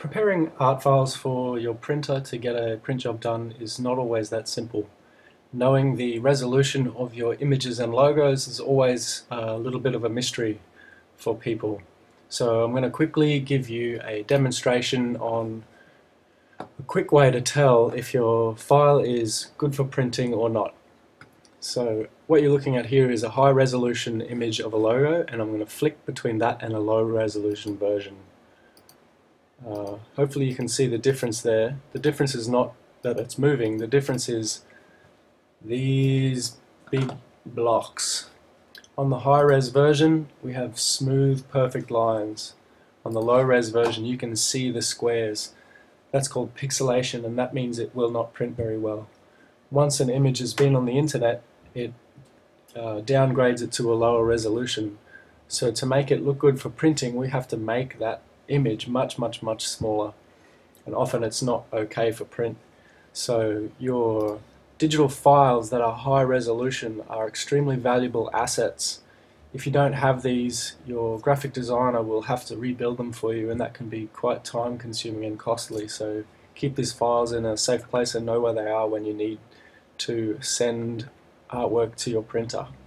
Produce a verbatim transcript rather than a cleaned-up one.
Preparing art files for your printer to get a print job done is not always that simple. Knowing the resolution of your images and logos is always a little bit of a mystery for people. So I'm going to quickly give you a demonstration on a quick way to tell if your file is good for printing or not. So what you're looking at here is a high resolution image of a logo, and I'm going to flick between that and a low resolution version. Uh, hopefully you can see the difference there. The difference is not that it's moving, the difference is these big blocks. On the high-res version we have smooth, perfect lines. On the low-res version you can see the squares. That's called pixelation, and that means it will not print very well. Once an image has been on the internet, it uh, downgrades it to a lower resolution. So to make it look good for printing, we have to make that image much much much smaller, and often it's not okay for print. So your digital files that are high resolution are extremely valuable assets. If you don't have these, your graphic designer will have to rebuild them for you, and that can be quite time consuming and costly. So keep these files in a safe place and know where they are when you need to send artwork to your printer.